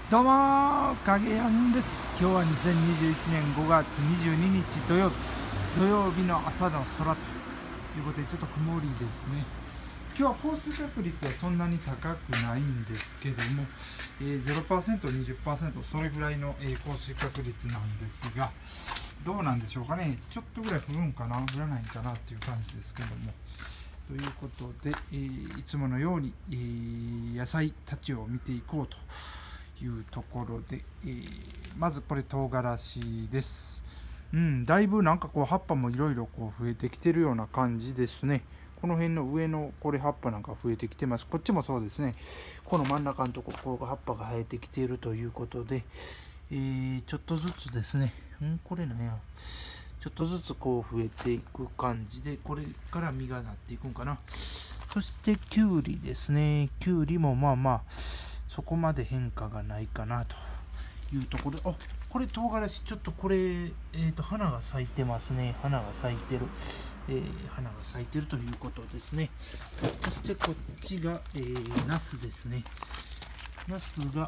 どうも影やんです。今日は2021年5月22日土曜日の朝の空ということでちょっと曇りですね。今日は降水確率はそんなに高くないんですけども、0%、20% それぐらいの、降水確率なんですが、どうなんでしょうかね。ちょっとぐらい降るんかな降らないんかなっていう感じですけども、ということで、いつものように、野菜たちを見ていこうというところで、まずこれ唐辛子です。だいぶなんかこう葉っぱもいろいろこう増えてきてるような感じですね。この辺の上のこれ葉っぱなんか増えてきてます。こっちもそうですね。この真ん中のところこう葉っぱが生えてきているということで、ちょっとずつですね。これなんや。ちょっとずつこう増えていく感じで、これから実がなっていくんかな。そしてきゅうりですね。きゅうりもまあまあそこまで変化がないかなというところで、これ唐辛子ちょっとこれ、花が咲いてますね。花が咲いてる、花が咲いてるということですね。そしてこっちが、ナスですね。ナスが、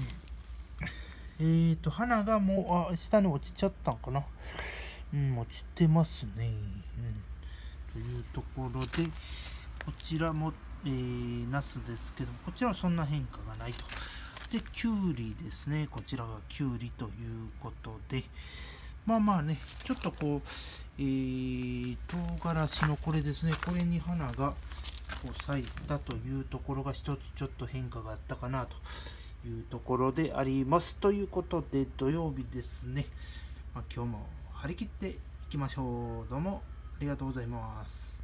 花がもう下に落ちちゃったんかな。落ちてますね。というところで、こちらも、ナスですけども、こちらはそんな変化がないと。で、きゅうりですね。こちらがきゅうりということで、まあまあね、ちょっとこう、唐辛子のこれですね、これに花がこう咲いたというところが一つちょっと変化があったかなというところであります。ということで、土曜日ですね、今日も張り切っていきましょう。どうもありがとうございます。